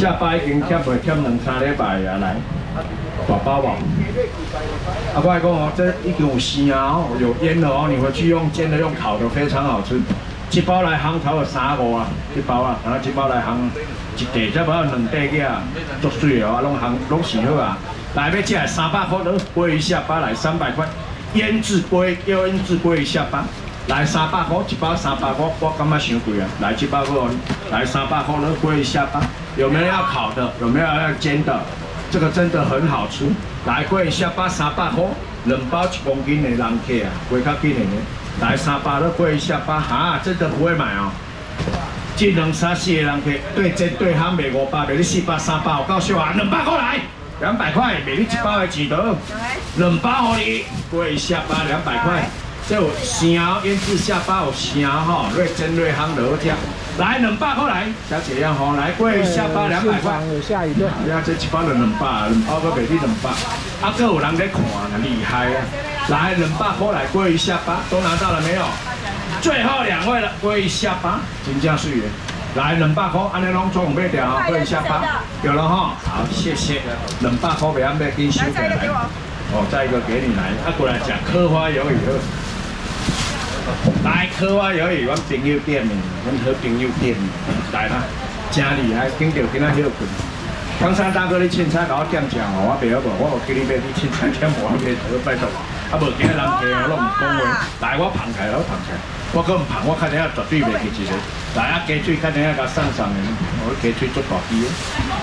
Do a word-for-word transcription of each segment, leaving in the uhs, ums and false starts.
下巴已经欠袂欠两三礼拜啊，来，大包无？啊，我来讲哦，这已经有鲜啊，哦，有腌的哦，你回去用煎的、用烤的，非常好吃。一包来烘头有三五啊，一包啊，然后一包来烘一袋，再不要两袋个啊，足水的哦，拢烘拢是好啊。来要吃三百块的鲑鱼下巴来三百块，腌制鲑要腌制鲑鱼下巴。 来三百块一包，三百块，我感觉伤贵啊！来一包个，来三百块的鲑鱼下巴，有没有要烤的？有没有要煎的？这个真的很好吃。来鲑鱼下巴三百块，两包一公斤的人客啊，会较紧的呢。来三百的鲑鱼下巴，哈，真的不会买哦。这两三四个人客对煎对烘卖五百，卖你四百三百，有够俗啊！两百块来，两百块，卖你一包的钱得，两包给你鲑鱼下巴两百块。 这有生腌制下巴有生吼，瑞蒸瑞烘就好吃。来两百块来，小姐样吼，来鲑鱼下巴两百块。 有下一顿。 呀，这一包就两百，两包个卖你两百。啊，搁有人在看啊，厉害啊！来两百块来鲑鱼下巴，都拿到了没有？最后两位了，鲑鱼下巴，真正水的。来两百块，安尼拢总买掉啊，鲑鱼下巴有了哈。好，谢谢。两百块袂晓买，紧收起来。哦，再一个给你来，啊过来吃科花鱿鱼好。 来，科花鱿鱼，阮朋友店的，阮好朋友店的，来啦，真厉害，顶着今仔休困。刚才大哥你凊彩甲我点酱哦，我袂晓无，我有叫你买你凊彩点我买头拜托。啊无今仔人客哦，拢唔讲话。来，我捧起来，我捧起来，我搁唔捧，我看等下绝对袂去一个。来啊，鸡腿看等下甲送上的，我鸡腿做大支的。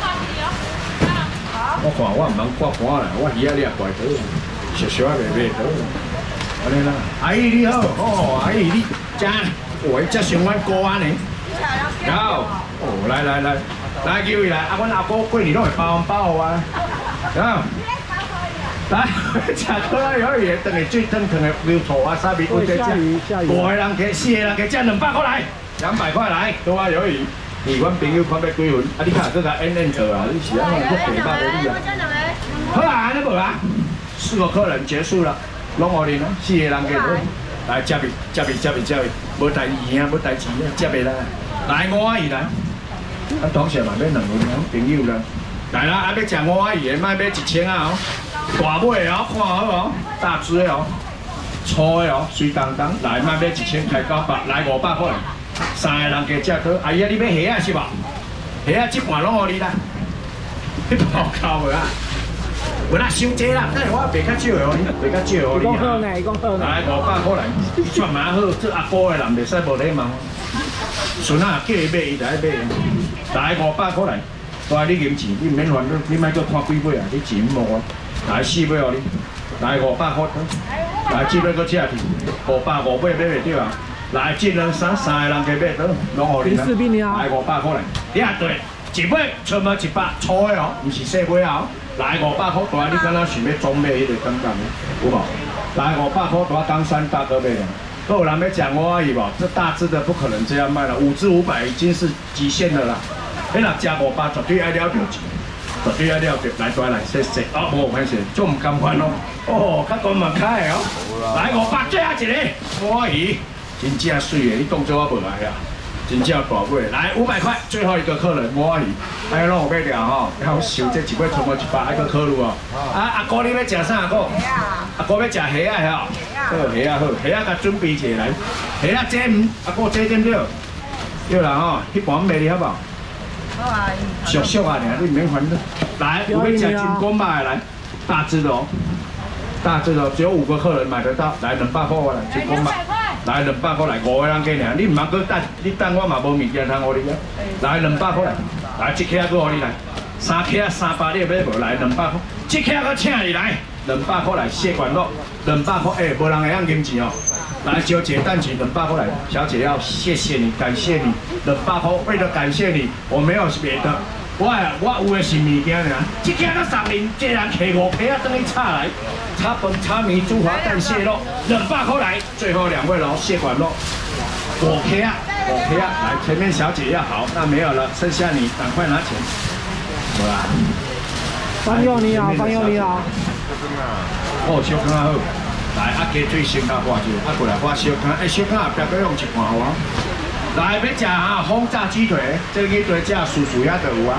我看我唔通挂盘啦，我鱼仔你也怪倒，小小仔袂买倒。 安尼啦，阿姨你好，哦，阿姨你真，我这上阮高安尼，好，哦，来来来，来叫伊来，啊，阮阿哥过年拢会包红包我啊，好，来，食科花鱿鱼，等下最正常的牛肚啊，沙皮，我再食，五个人客，四个人客，这两百块来，两百块来，科花鱿鱼，你阮朋友看要几份，啊，你看这个 N N 做啊，你是安怎做白包的你啊？好啊，安尼无啊，四个客人结束了。 拢互恁啊，四个人给我来接伊，接伊，接伊，接伊，无代钱啊，无代钱啊，接伊来，来五阿姨来，啊，同学嘛买两份啊，朋友啦，来啦，啊要食五阿姨的，卖买一千啊哦，大尾的哦，看好哦，大只的哦，粗的哦，水当当，来卖买一千，开九百，来五百块，三个人给食好，阿姨啊，你要虾啊是无？虾啊，这盘拢互你啦，你报扣无啊？ 有啦，伤济啦，但是我卖较少哦，卖较少哦。你讲好呢，讲好呢。来五百块来，串蛮好，这阿哥的人袂使无礼貌。孙啊，叫伊买伊就爱买。来五百块来，来你银钱，你免烦恼，你莫搁看几尾啊，你钱无啊。来四尾哦你，来五百块，来这尾搁吃去，五百五尾买袂着啊。来这两三三个人加买倒，拢互你啦。来五百块来，你啊对，一尾出门一百，粗的哦，唔是细尾啊。 来五百块大，你敢若想要装买迄个感觉有无？来五百块大，冈山大哥买的。还有人要讲我而已无？这大只的不可能这样卖了，五只五百已经是极限的啦。迄若加五百绝对爱了着钱，绝对爱了着。来大来，谢谢。哦，无关系，做唔甘款哦。哦，较高嘛开哦。来五百，最后一个我而已，真正水的，你当作我无来啊。 真正大尾，来五百块，最后一个客人我而已，哎，拢有买掉吼，然后收这一尾全部一百，还搁考虑哦。啊，阿哥你要食啥阿哥？阿哥要食虾啊吼？好，虾啊好，虾啊甲准备一下来，虾啊这唔，阿哥这点了，对啦吼，迄盘卖你好不好？好啊。俗俗啊，你你免烦恼。来，有要食金光吧来，大只的哦，大只的只有五个客人买得到，来两百块我来金光吧。 来两百块来，五个人计尔，你唔茫搁等，你等我嘛无物件通互你啊。来两百块来，来一克搁互你来，三克三百你买无？来两百块，一克搁请你来，两百块来，谢管乐，两百块，哎，无人会晓银钱哦。来小姐蛋钱两百块来，小姐要谢谢你，感谢你，两百块，为了感谢你，我没有别的。 我我有的是物件尔，一件到三年，这人摕五皮啊，等于炒来，炒饭、炒面、猪滑蛋、蟹肉，两百块来，最后两位喽，蟹管肉，五皮啊，五皮啊，来前面小姐要好，那没有了，剩下你赶快拿钱，好啦。 方佑你好，方佑你好。 哦，小康好，来啊，鸡腿先甲画一个，啊过来画小康，哎，小康后壁搁用一盘好啊。 来，要食啊，轰炸鸡腿，这个鸡腿价叔叔遐就有啊。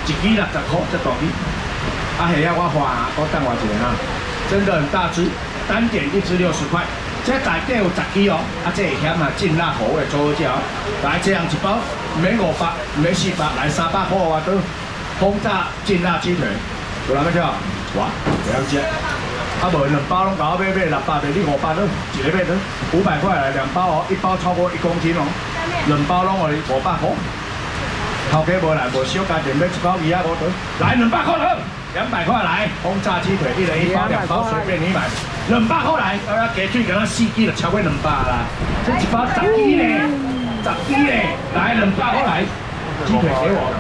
一支六十块，这大支。啊，虾啊，我花，我等我一下哈，真的很大只，单点一只六十块。这内底有十支哦，啊，这会险啊，进辣口味做好食哦。来，这样一包，唔免五百，唔免四百，来三百块啊都。轰炸进辣鸡腿，有人要吃？哇，不要吃。啊，无两包拢甲我买买六百，卖你五百都，一个买都五百块来两包哦，一包超过一公斤哦，两包拢我你五百块。头家无来，无小家庭买一包鱼啊五多，来两百块好，两百块来轰炸鸡腿，一人一包，两包随便你买，两百块来，我要鸡腿，敢若四支就超过两百啦，这一包十支呢，十支呢，来两百块来，鸡腿给我。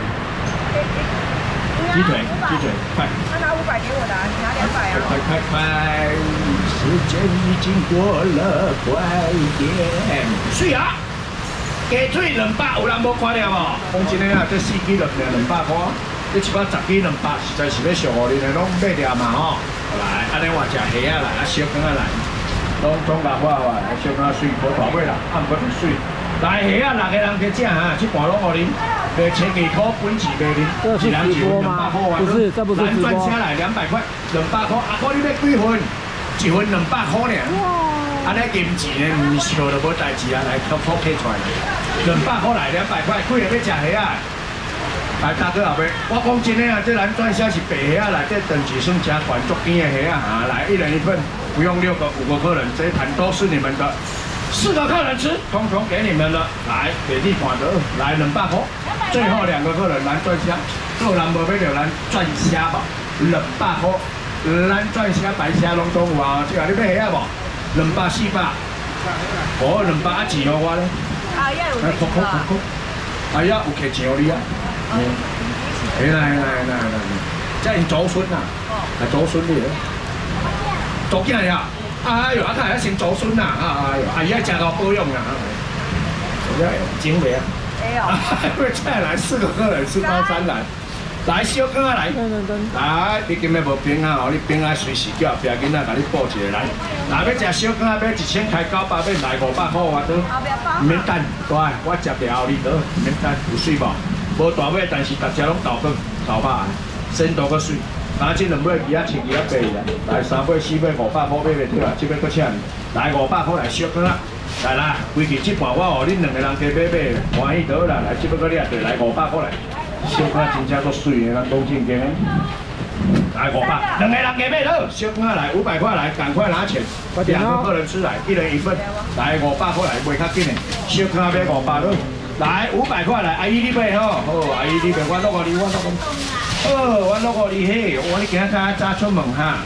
鸡腿，鸡腿，快！ 他拿五百给我的，你拿两百啊！ 快快快！时间已经过了，快点！水啊！鸡腿两百，有人无看了无？讲真诶啊，这四支就两百块，这一包十支两百，实在是要上互你的，拢买了嘛吼！来，安尼我食虾啊来，啊小羹啊来，拢总甲我话，小羹啊水，无大尾啦，啊毋过水。来虾啊，六个人去食哈，这盘拢互恁。卖千几块，本钱卖恁，一人一份两百块啊！ 不是，这不是直播。 咱赚下来两百块，两百块，阿哥你要几份？一份两百块呢。安尼金钱呢，唔笑就无代志啊！来，偷偷摕出来。两百块来，两百块，几个要食虾啊？来，大哥后尾，我讲真诶啊，这咱赚下是白虾来，这等级算加管足边的虾啊！来，一人一份，不用六个、五个客人，这一盘都是你们的。四个客人吃，统统给你们了。来，给力款的，来两百块。最后两个客人来赚虾，个人无买着咱赚虾吧，两百块，咱赚虾白虾拢都有啊。这个你要虾无？两百四百，哦，两百啊钱互我咧。 啊，也有钱啊。 啊呀，有客钱互你啊。嗯，来来来来来，这因祖孙啊，系祖孙嚟咧，祖囝呀。哎呦，啊，看还先祖孙呐，啊哎呦，阿姨还加到保养啊，我要精美啊。 没有。 会再来四个客人，四包三来，来小羹啊来，来，你今日无冰啊，哦，你冰啊随时叫后壁囡仔甲你报一个来，来要食小羹啊，买一千开九百，要来五百块我都，唔免等，对，我接了后你得，唔免等，有水无？无大尾，但是大家拢豆腐豆巴，鲜多个水。拿这两尾鱼啊，千几啊八啦，来三尾四尾五百块买袂着啊，这尾搁请你，来五百块来小羹啊，来啦，规矩这盘我互恁两个人加买买，欢喜得啦，来这尾搁掠着，来五百块来，小羹啊真正够水的，咱讲正经的，来五百，两个人加买了，小羹啊来五百块来，赶快拿钱，两个客人吃来，一人一份，来五百块来，卖较紧的，小羹啊买五百了，来五百块来，阿姨你买吼，好，阿姨你买，我落个你，我落个。哦，我落个你嘿，我你今仔早早出门哈。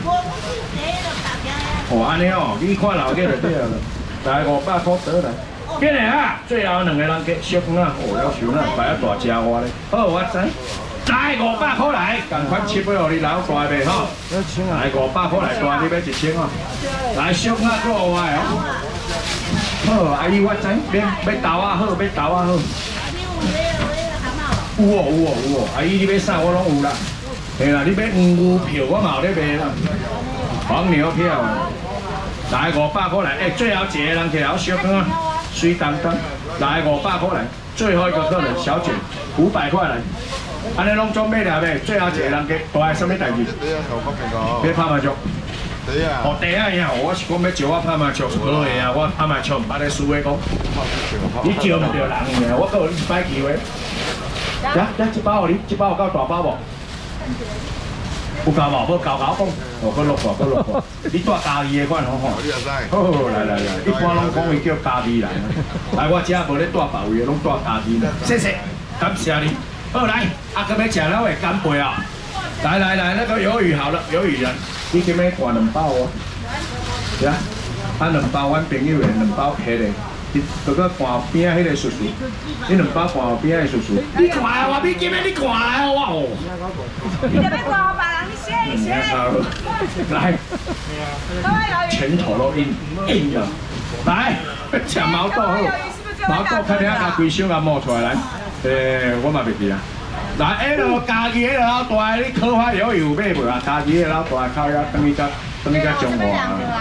哦，安尼哦，你看老家就对了。来五百块得来。今日啊，最后两个人给小羹啊，哦，要求那摆啊大只我咧。好，我知。来五百块来，赶快切俾我你老大呗吼。来五百块来，大你要一千哦。来小羹啊，够我哦。好，阿姨我知，要要豆啊好，要豆啊好。有哦有哦有哦，阿姨你要啥我拢有啦。嘿啦，你要黄牛票我嘛有咧卖啦，黄牛票。来五百块来，哎，最后一个人起来小羹啊，水当当。来五百块来，最后一个客人小姐五百块来，安尼拢总买了未？最后一个人给大什么代志？要拍麻将。哦，第一呀，我是讲要招我拍麻将，好个啊，我拍麻将唔捌咧输的讲。你招唔着人个，我搁有一摆机会。呀呀，一包你，一包有够大包无？有够无？无够够讲，哦，搁落过，搁落过。你带家己的款好吼。好，来来来，一般拢讲伊叫家己来。来，我遮无咧带别位的，拢带家己来。谢谢，感谢你。好来，啊，搁要食了会干杯啊！来来来，那个鱿鱼好了，鱿鱼啊，你今日换两包哦。呀，啊两包，阮朋友的两包迄个。你嗰個掛邊迄個叔叔，你兩包掛邊迄個叔叔，你掛啊！我邊見咩？你掛啊！我哦。 你這邊掛我別人，你寫你寫。 來，拳頭都硬硬啊！來，食毛豆好，毛豆看你下甲規箱甲摸出來來，誒，我嘛袂記啊。來，迄個家己迄個老大，你烤花魷魚有買無啊？家己迄個老大烤呀，等於甲等於甲中華。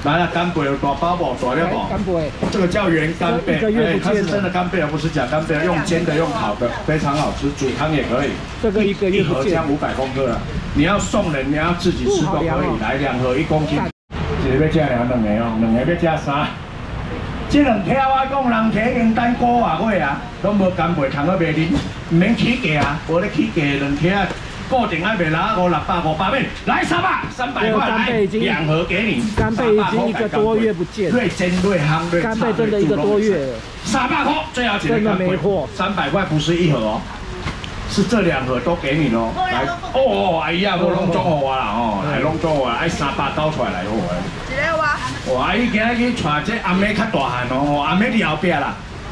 来了，干贝有大包不？大了不？ 干贝， 这个叫原干贝，哎，它是真的干贝，而不是假干贝，用煎的，用烤的，非常好吃，煮汤也可以。 这个一个月一盒这样五百公克了，你要送人，你要自己吃都可以。来两盒一公斤，一个要加两两个哦，两个要加三。这两条我讲，人体用单个外块啊，拢无干贝通去卖恁，唔免起价啊，无咧起价两条。 固定爱卖啦，五六百五百面，来三百，三百块来，两盒给你。 干贝已经一个多月不见， 瑞煎瑞夯瑞干贝真的一个多月了。 三百块，最好几个干贝，三百块不是一盒哦，是这两盒都给你喽。来，哦，哎呀，我拢做好我啦哦，来拢做我，爱三百倒出来来好诶。 一个哇。 哇，伊今日去带这阿妹较大汉哦，阿妹伫后壁啦。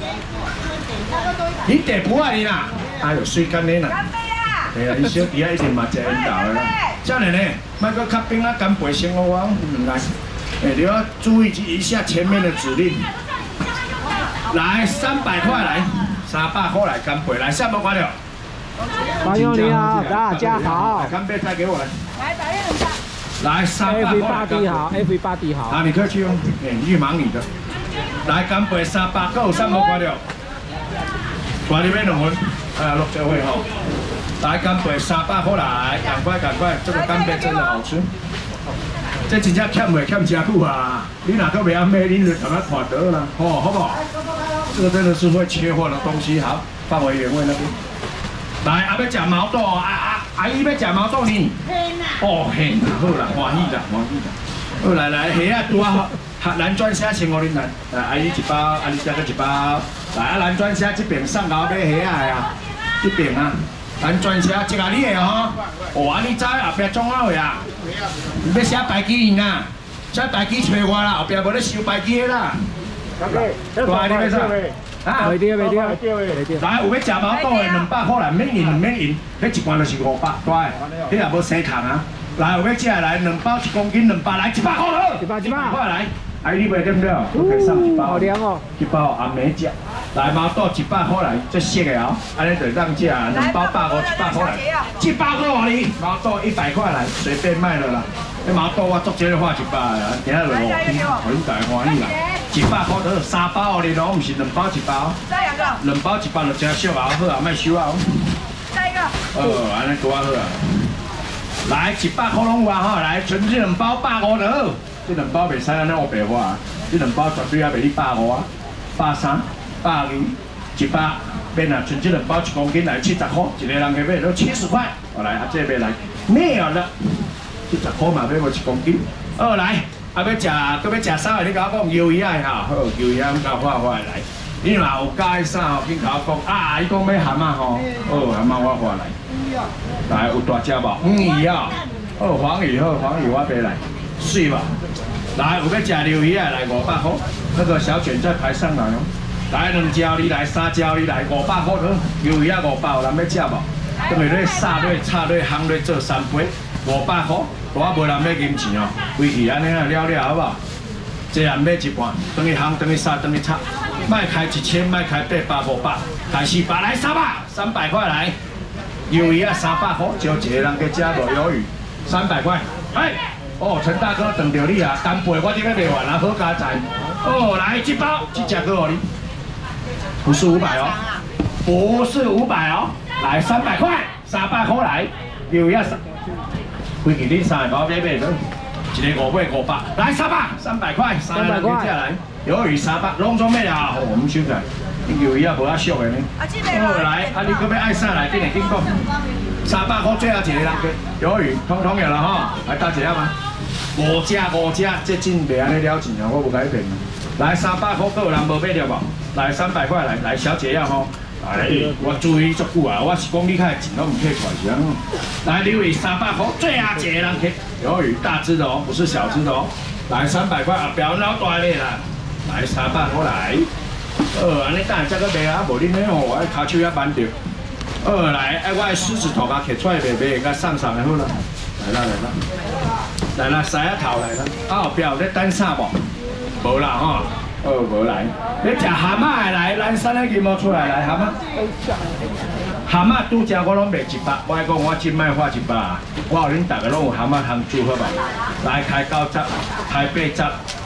你地补啊你啦？哎呦，水干你啦。 哎呀，你小弟啊，一定嘛食引导的啦。这样呢，卖个较冰啊，干贝先好啊，唔来。哎，你要注意一下前面的指令。来，三百块来，三百块来干贝来，下不关了。 朋友你好，大家好。 干贝再给我来。 来，打一下。 来，三百块。 F 八 D 好 ，F 八 D 好。 啊，你客气哦，哎，预忙你的。来，干贝三百，够三百块了。挂里面两份，哎，六这位吼。 来干贝三百块来，赶快赶快，这个干贝真的好吃。这真正欠袂欠真久啊！你哪个袂晓买，你就赶快看得了，哦，好不好？这个真的是会缺货的东西，好，放回原位那边。来，阿要吃毛豆，阿阿阿姨要吃毛豆呢？哦，嘿，好啦，欢喜啦，欢喜啦。好来来，虾啊多啊，蓝钻虾请我恁来，来阿姨一包，阿姨再个一包。来啊，蓝钻虾这边上高买虾啊，这边啊。 咱专车一个你的吼，哦，安尼知后壁装好呀？你要写白机银啊？写白机找我啦，后壁无咧收白机的啦。大你要啥？啊？ 袂掉袂掉袂掉。 来，有要食毛豆的两百块来，免银两免银，迄一罐就是五百，大的，迄也无生糖啊。来，有要食来两包一公斤两百来，一百块好。 一百一百块来。 哎，你袂对不对？我可以上一包， 好凉哦！ 一包阿梅食，来毛豆一百块来，这熟的哦，安尼就让价，两包百五，一百块来，一百块哦你，毛豆一百块来，随便卖了啦。那毛豆我足少花一百啦，今日就五天，互你大欢喜啦。一百块得三包哦你咯，唔是两包一包。 再两个。 两包一包就真俗啊，好啊，卖收啊。 再一个。 哦，安尼多好啊。来一百块拢有啊吼，来存这两包百五就好。 这两包袂使安尼黑白花，这两包绝对也袂你百五啊，百三、百二、一百，变啊，剩这两包一公斤来七十块，一个人去买都七十块。我来，啊这边来，没有了，七十块嘛，买我一公斤。好来，啊要食，搁要食啥个？你甲我讲鱿鱼啊哈，好鱿鱼啊，甲我发发来。你若有介啥吼，紧甲我讲啊，伊讲要咸啊吼，好咸啊我发来。来有大只无？黄鱼啊，好黄鱼好黄鱼我买来。 水吧，来，有要吃鱿鱼啊，来五百块，那个小卷再排上来哦。来两条你来，三条你来，五百块好，鱿鱼啊五百，有人要吃无？等下咧杀咧炒咧烘咧做三杯，五百块，我无人要金钱哦，规矩安尼啊了了好不好？一人买一半，等于烘，等于杀，等于炒，卖开一千，卖开八百五百，开四百来三百，三百块来，鱿鱼啊三百块，就一个人去吃无鱿鱼，三百块，哎。 哦，陈大哥等着你啊！干贝我今天卖完了，好加载。哦，来一包，这价格哦你，不是五百哦，不是五百哦，来三百块，三百块来，又要三，规矩你三个包买买的，一个五百五百，来三百，三百块，三百块下来，鱿鱼三百，拢总买了，我们收起来，鱿鱼也无遐俗的呢。 啊，这个来， 啊你搁要爱啥来，跟你紧讲，三百块最后一个人给鱿鱼，通通有了哈，来大姐要吗？ 五只五只，这真袂安尼了钱啊！我无改变。来三百块，有人无买着无？来三百块来，来小姐要吼。来，我注意足久啊！我是讲你开钱都唔客出是安怎？来鱿鱼三百块，最后一个人客。鱿鱼大只的哦，不是小只的哦。来三百块啊，不要老大咧啦。来三百块来。呃，安尼等下才个卖啊，无恁咧吼，我骹手也扳着。呃，来，哎，我狮子头甲摕出来卖卖，甲送送的好啦。来啦来啦。 来啦，洗下头来啦！啊后壁有咧等啥无？无啦吼，哦无来。你食蛤蟆的来，咱三个金毛出来来蛤蟆。蛤蟆拄只我拢卖一百，我讲我今摆发一百，我互恁大家拢有蛤蟆通煮好吧？来开九十，开八十，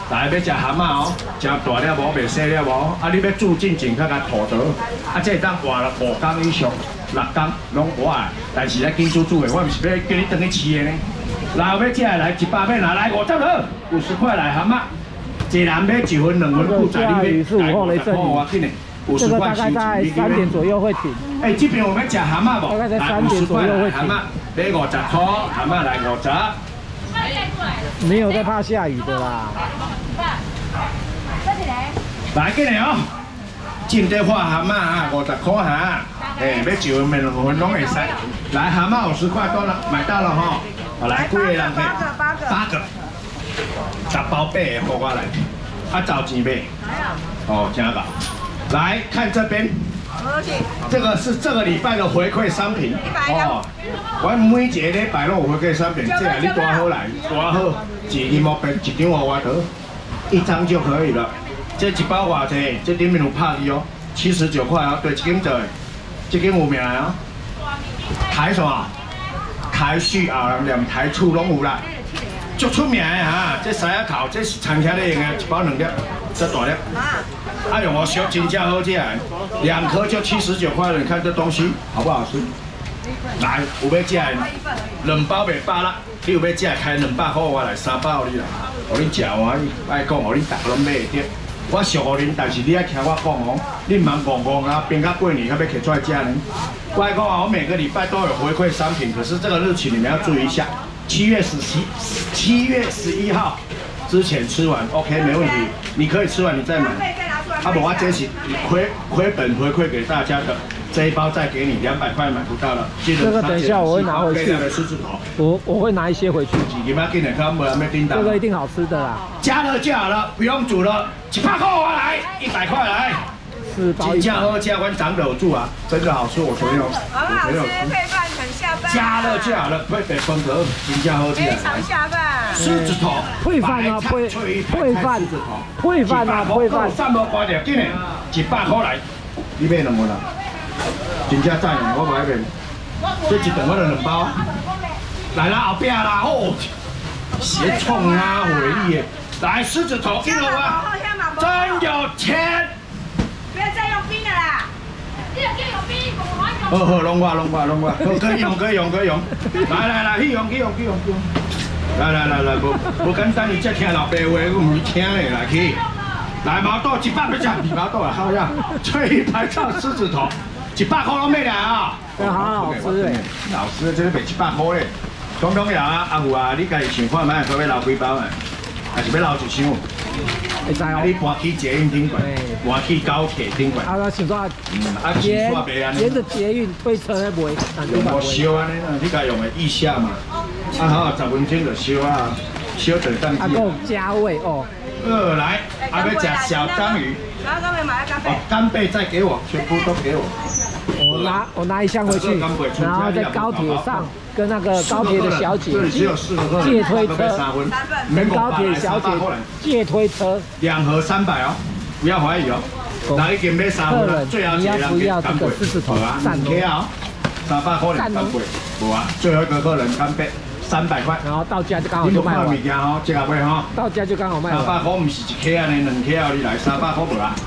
来要食蛤蟆哦，食大了无，袂细了无。啊，你要煮进前较甲土倒，啊，这当活了五天以上，六天拢活的。但是咧紧煮煮的，我毋是要叫你等去饲的呢。然后要食的来一百块，拿来五十好，五十块来蛤蟆。一人要一份两份，不在你要来五十块，我紧的。 这个大概在三点左右会停。 哎，这边我们吃蛤蟆不？ 大概在三点左右会停。 蛤蟆，来五十块，蛤蟆来五十。 没有在怕下雨的啦。 来进来哦，进这花蛤蟆啊，五十块哈。哎，要一份、两份拢会使。来蛤蟆五十块到了，买到了哈。好，来几个人可以？八个，八个。八个。十包八个，给我来。啊，找钱呗。哦，真好。 来看这边，这个是这个礼拜的回馈商品哦。我每一个礼拜拢有回馈商品，这个你多好来，多好，一斤毛边，一张娃娃头，一张就可以了。这一包偌济？这顶面有拍的哦，七十九块哦。对，这间做，这间有名哦。台什么？台式后人连台醋拢有啦，足出名的哈。这狮仔头，这是餐厅咧用的，一包两粒，这大粒。 哎呦，我小真正好吃，两颗就七十九块了。你看这东西好不好吃？来，有要吃的，两包袂饱啦。你有要吃开两百块，我来三百互你啦。互你食欢喜，爱讲互你逐个拢买会得。我俗互恁，但是你爱听我讲哦。你茫戆戆啊，边到过年还要摕出来吃呢。我爱讲啊，我每个礼拜都有回馈商品，可是这个日期你们要注意一下。七月十七，七月十一号之前吃完 ，OK 没问题。你可以吃完你再买。 啊不，我这是亏亏本回馈给大家的，这一包再给你两百块买不到了。 这个等一下我会拿回去。我我会拿一些回去。这个一定好吃的啦。 加热就好了，不用煮了。一百块我来，一百块来。 是包一。 加热加完长柳住啊，真的好吃，我昨天有。 很好吃，配饭很下饭。 加热就好了，配北风格，真正好吃。 非常下饭。 狮子头。 配饭啊，配配饭。 配饭啊，配饭， 三无挂掉，紧嘞，一百块来，你买两个啦，真正赞的，我买一遍，这一顿我就两包，来啦，后壁啦，哦，斜冲啊，回忆，来狮子头，听到吗？真有钱！ 不要再用冰的啦，这个有冰， 好好，弄我，弄我，弄我，可以用，可以用，可以用，来来来，去用，去用，去用，去用。 来来来来，无无简单，你才听老爸话，我唔听嘞，来去。来毛豆一百要吃皮毛豆啊，好呀。脆排肠狮子头，一百块拢买来啊。 对，好好吃诶。 好吃，这个卖一百块嘞。总统爷啊，阿父啊，你家己想看卖，可要留几包啊？还是要留一箱？ 会知哦。 你搬去捷运顶过，搬去高铁顶过。 啊，我想说， 嗯，啊，钱煞袂安尼。 沿着捷运推车来卖，但是无烧安尼啦，你家用的腋下嘛。 啊好，十分钟就烧啊，烧就当啊，够加味哦。 二来，啊要吃小章鱼。 然后干贝买干贝。 哦，干贝再给我，全部都给我。 我拿我拿一箱回去，然后在高铁上跟那个高铁的小姐借推车，跟高铁小姐借推车， 两盒三百哦，不要怀疑哦。哪一间买三盒了？最后一个人给干贝，好啊，三克啊，三百块钱干贝，无啊，最后一个客人干贝。 三百块， 然后到家就刚好就卖完。 你物件吼，这个买吼。 到家就刚好卖完。 三百块唔是一克安尼，两克哦，你来三百块无啦。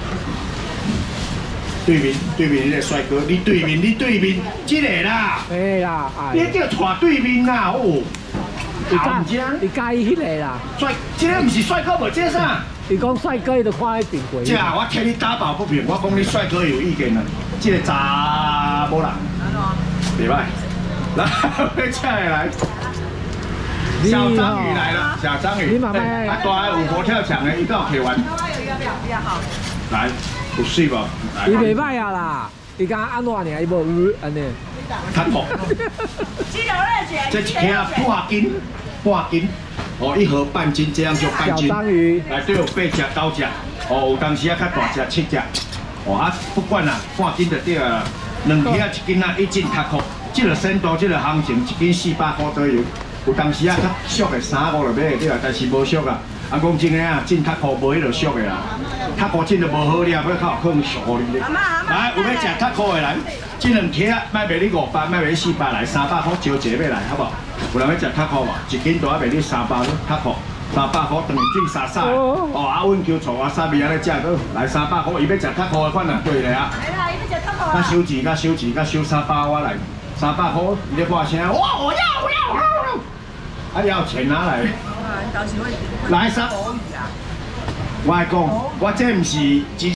对面对面那个帅哥，你对面你对面这个啦。 对啦， 你叫带对面啦哦。 你介你介意迄个啦？ 帅，这个唔是帅哥无，这啥？ 你讲帅哥，伊就看迄顶过。 这我替你打抱不平，我讲你帅哥有意见啦。这个查某人，袂歹。 来，会下来。小章鱼来了，小章鱼。 你妈妈。 啊，大五国跳墙的，一道铁完。 比较好。 来，有水无？ 伊袂歹啊啦，伊讲安怎呢？伊无鱼安尼。 较薄。 鸡柳热卷。 这一克半斤，半斤。哦，一盒半斤，这样就半斤。 小章鱼。 内底有八只、九只。哦，有当时啊较大只，七只。哦啊，不管啦，半斤就对啊。两克一斤啊，一斤较酷。 这个深度，这个行情，一斤四百块左右。有当时啊，较俗的三五就买会到，但是无俗啊。啊，讲真个啊，进较酷无迄落俗的啦。较酷进就无好了，要靠可能俗你咧。来，有要食较酷的来，这两克啊，卖卖你五百，卖卖你四百来，三百块招一个要来，好不好？有人要食较酷嘛？一斤大卖你三百，较酷。 三百块等于水沙沙的。哦，啊，阮叫醋啊沙米安尼食个，来三百块，伊要食较苦的款啊，对咧啊。 来啦，伊要食较苦啊。 甲收钱，甲收钱，甲收三百我来，三百块，伊咧喊声，哇，我要，我要，我要。啊，你要钱拿来。来三。我来讲，我这毋是。